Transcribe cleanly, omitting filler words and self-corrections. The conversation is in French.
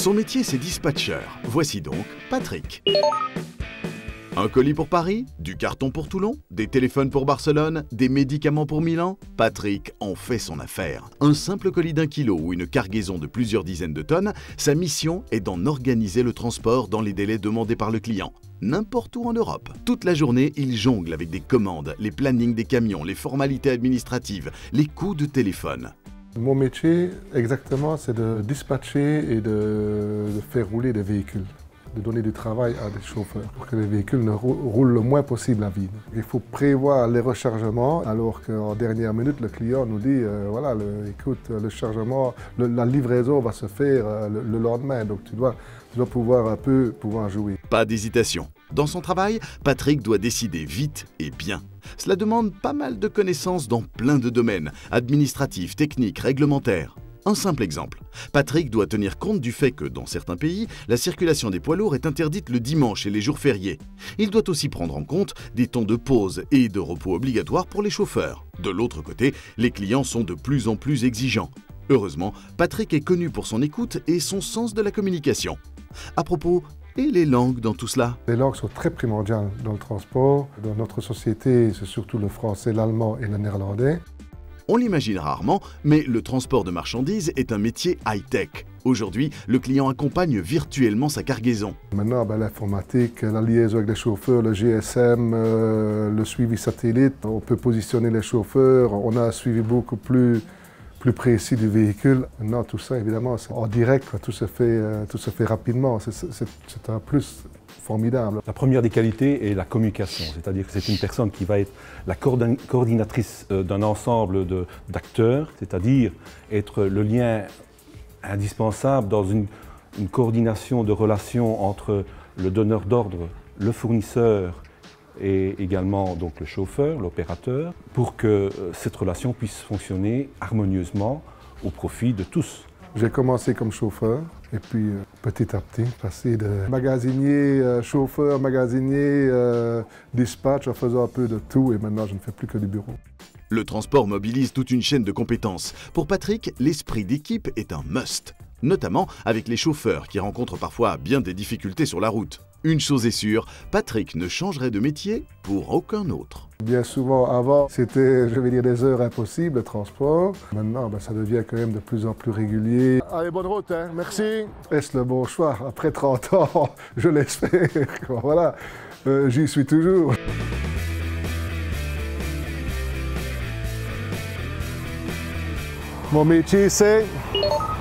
Son métier, c'est dispatcher. Voici donc Patrick. Un colis pour Paris, du carton pour Toulon, des téléphones pour Barcelone, des médicaments pour Milan. Patrick en fait son affaire. Un simple colis d'1 kilo ou une cargaison de plusieurs dizaines de tonnes, sa mission est d'en organiser le transport dans les délais demandés par le client. N'importe où en Europe. Toute la journée, il jongle avec des commandes, les plannings des camions, les formalités administratives, les coups de téléphone. Mon métier, exactement, c'est de dispatcher et de faire rouler des véhicules, de donner du travail à des chauffeurs pour que les véhicules ne roulent le moins possible à vide. Il faut prévoir les rechargements, alors qu'en dernière minute, le client nous dit voilà, écoute, le chargement, la livraison va se faire le lendemain, donc tu dois pouvoir un peu jouer. Pas d'hésitation. Dans son travail, Patrick doit décider vite et bien. Cela demande pas mal de connaissances dans plein de domaines, administratifs, techniques, réglementaires. Un simple exemple. Patrick doit tenir compte du fait que, dans certains pays, la circulation des poids lourds est interdite le dimanche et les jours fériés. Il doit aussi prendre en compte des temps de pause et de repos obligatoires pour les chauffeurs. De l'autre côté, les clients sont de plus en plus exigeants. Heureusement, Patrick est connu pour son écoute et son sens de la communication. À propos, et les langues dans tout cela? Les langues sont très primordiales dans le transport. Dans notre société, c'est surtout le français, l'allemand et le néerlandais. On l'imagine rarement, mais le transport de marchandises est un métier high-tech. Aujourd'hui, le client accompagne virtuellement sa cargaison. Maintenant, l'informatique, la liaison avec les chauffeurs, le GSM, le suivi satellite, on peut positionner les chauffeurs, on a un suivi beaucoup plus précis du véhicule. Maintenant, tout ça, évidemment, c'est en direct, tout se fait rapidement. C'est un plus formidable. La première des qualités est la communication, c'est-à-dire que c'est une personne qui va être la coordinatrice d'un ensemble d'acteurs, c'est-à-dire être le lien indispensable dans une coordination de relations entre le donneur d'ordre, le fournisseur et également donc le chauffeur, l'opérateur, pour que cette relation puisse fonctionner harmonieusement au profit de tous. J'ai commencé comme chauffeur et puis petit à petit, passer de magasinier, chauffeur, magasinier, dispatch en faisant un peu de tout et maintenant je ne fais plus que du bureau. Le transport mobilise toute une chaîne de compétences. Pour Patrick, l'esprit d'équipe est un must, notamment avec les chauffeurs qui rencontrent parfois bien des difficultés sur la route. Une chose est sûre, Patrick ne changerait de métier pour aucun autre. Bien souvent, avant, c'était, je vais dire, des heures impossibles, le transport. Maintenant, ça devient quand même de plus en plus régulier. Allez, bonne route, hein. Merci. Est-ce le bon choix? Après 30 ans, je l'espère. Voilà, j'y suis toujours. Mon métier, c'est